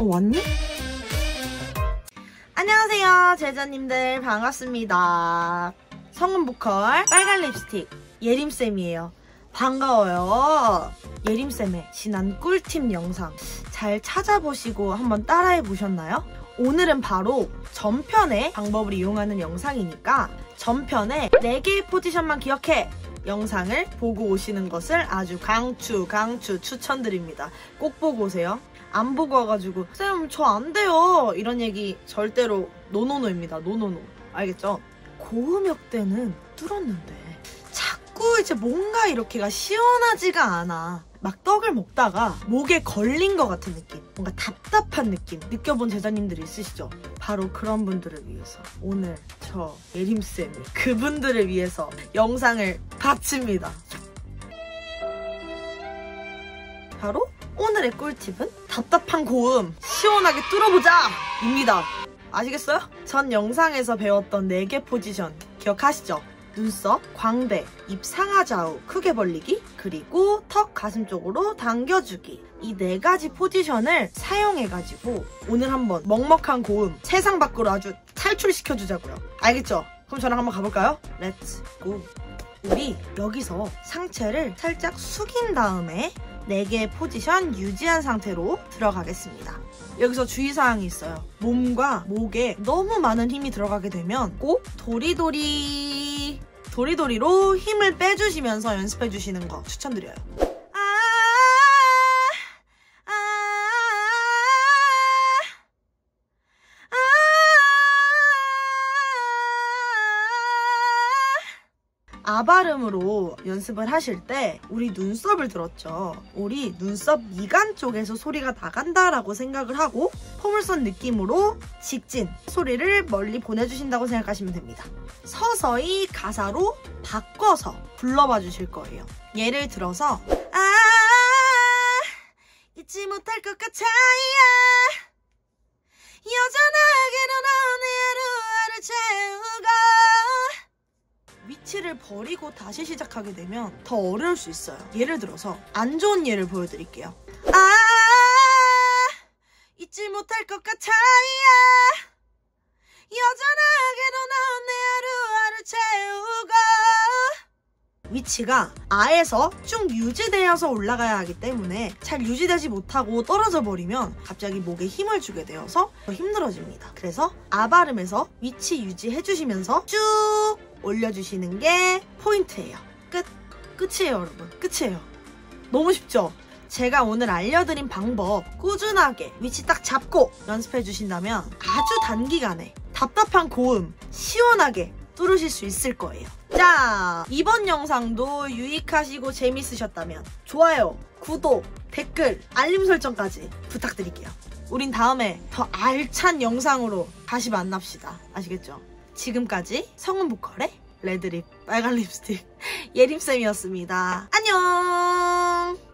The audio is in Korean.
왔니? 안녕하세요 제자님들, 반갑습니다. 성은 보컬 빨간 립스틱 예림쌤이에요. 반가워요. 예림쌤의 지난 꿀팁 영상 잘 찾아보시고 한번 따라해 보셨나요? 오늘은 바로 전편의 방법을 이용하는 영상이니까 전편의 4개의 포지션만 기억해! 영상을 보고 오시는 것을 아주 강추 추천드립니다. 꼭 보고 오세요. 안 보고 와가지고 쌤 저 안 돼요 이런 얘기 절대로 노노노입니다. 노노노. 알겠죠? 고음역 때는 뚫었는데 자꾸 이제 뭔가 이렇게가 시원하지가 않아. 막 떡을 먹다가 목에 걸린 것 같은 느낌, 뭔가 답답한 느낌 느껴본 제자님들이 있으시죠? 바로 그런 분들을 위해서 오늘 저 예림쌤이 그분들을 위해서 영상을 바칩니다. 바로 오늘의 꿀팁은 답답한 고음 시원하게 뚫어보자! 입니다. 아시겠어요? 전 영상에서 배웠던 4개 포지션 기억하시죠? 눈썹, 광대, 입 상하 좌우 크게 벌리기, 그리고 턱 가슴 쪽으로 당겨주기. 이 4가지 포지션을 사용해가지고 오늘 한번 먹먹한 고음 세상 밖으로 아주 탈출시켜주자고요. 알겠죠? 그럼 저랑 한번 가볼까요? 렛츠 고! 우리 여기서 상체를 살짝 숙인 다음에 4개의 포지션 유지한 상태로 들어가겠습니다. 여기서 주의사항이 있어요. 몸과 목에 너무 많은 힘이 들어가게 되면 꼭 도리도리로 힘을 빼주시면서 연습해주시는 거 추천드려요. 아 발음으로 연습을 하실 때 우리 눈썹을 들었죠. 우리 눈썹 미간 쪽에서 소리가 나간다라고 생각을 하고 포물선 느낌으로 직진 소리를 멀리 보내주신다고 생각하시면 됩니다. 서서히 가사로 바꿔서 불러봐 주실 거예요. 예를 들어서 잊지 못할 것 같아 여전하게도 넌 하루하루 채우고 위치를 버리고 다시 시작하게 되면 더 어려울 수 있어요. 예를 들어서 안 좋은 예를 보여드릴게요. 잊지 못할 것 같아 여전하게도 넌 내 하루하루 채우고 위치가 아에서 쭉 유지되어서 올라가야 하기 때문에 잘 유지되지 못하고 떨어져 버리면 갑자기 목에 힘을 주게 되어서 더 힘들어집니다. 그래서 아 발음에서 위치 유지해주시면서 쭉 올려주시는 게 포인트예요. 끝이에요 여러분. 끝이에요. 너무 쉽죠? 제가 오늘 알려드린 방법 꾸준하게 위치 딱 잡고 연습해주신다면 아주 단기간에 답답한 고음 시원하게 뚫으실 수 있을 거예요. 자, 이번 영상도 유익하시고 재밌으셨다면 좋아요, 구독, 댓글, 알림 설정까지 부탁드릴게요. 우린 다음에 더 알찬 영상으로 다시 만납시다. 아시겠죠? 지금까지 성은 보컬의 레드립 빨간 립스틱 예림쌤이었습니다. 안녕!